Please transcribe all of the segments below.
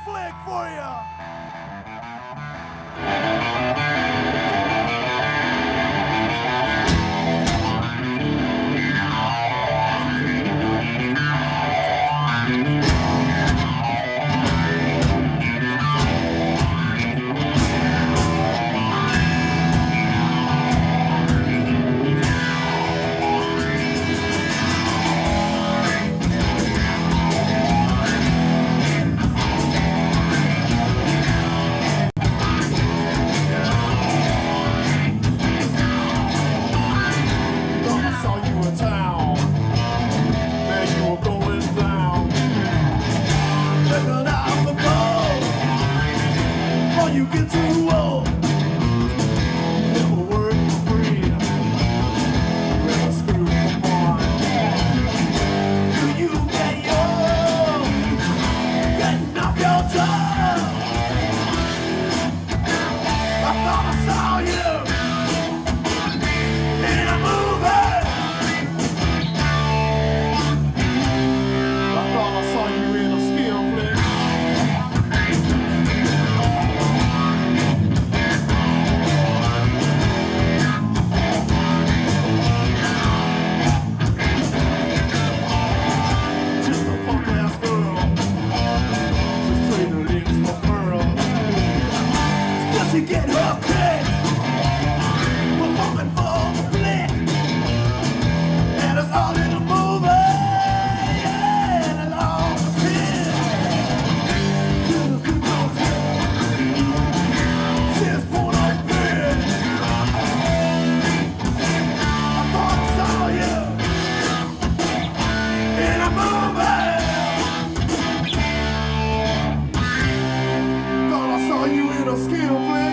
flick for you. You get too old, you never work for free, you never screw for fun. Do you get young, getting off your job? I thought I saw you in a movie. I thought I saw you in a skill flick. To get her kicked, performing for the flick, and it's all in a movie, yeah, and it's all here. She's born on bed. I thought I saw you in a movie. Thought I saw you in a skill flick.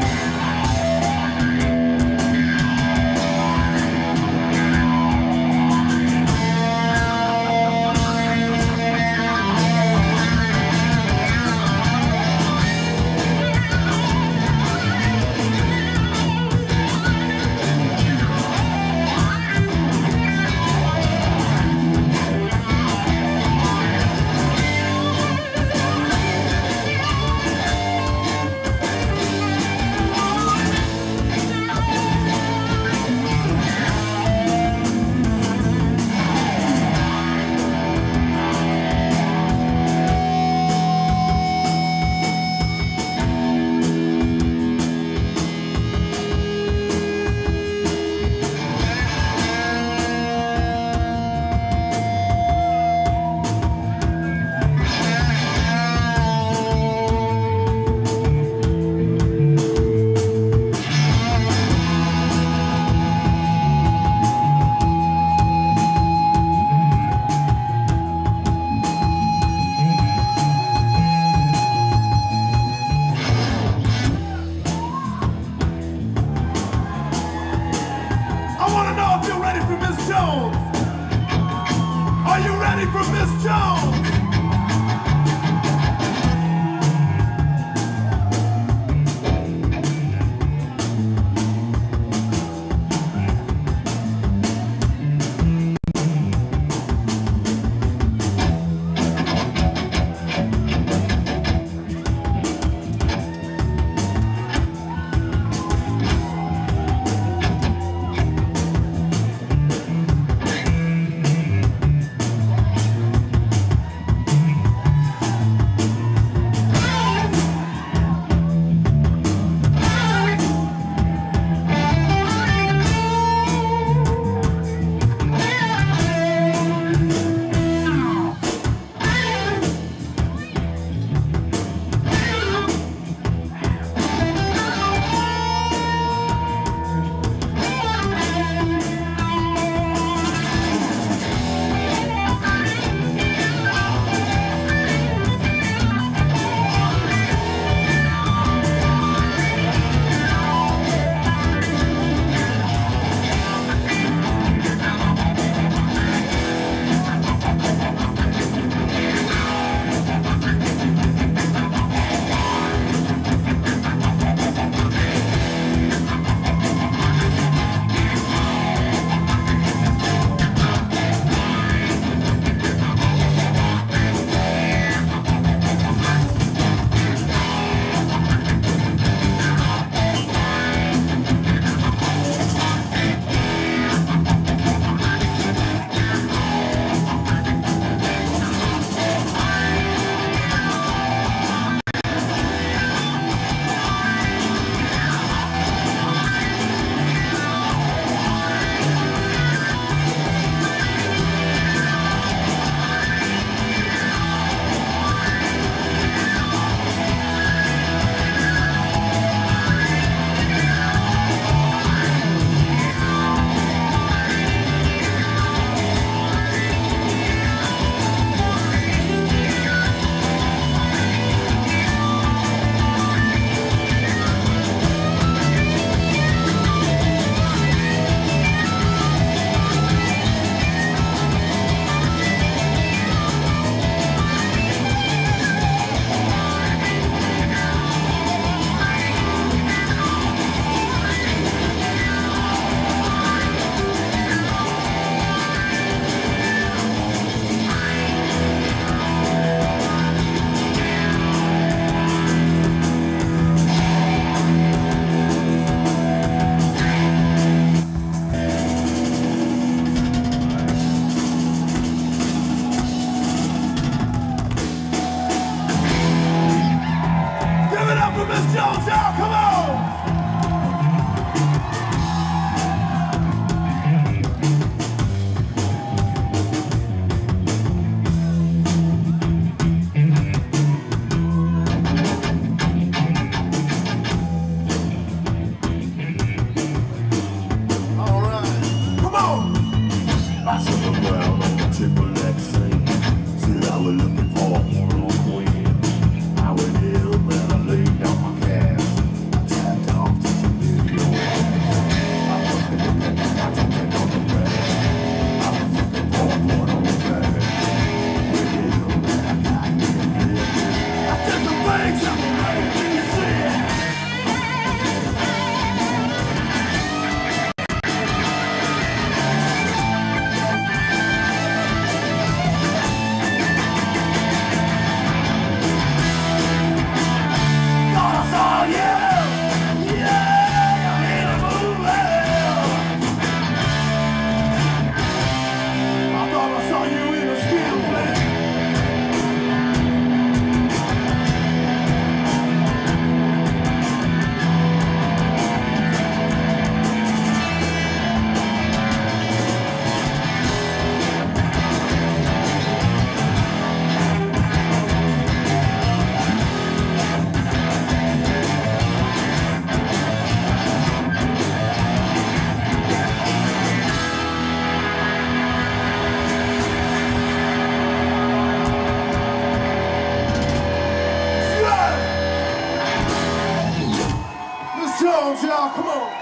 y'all. Come on.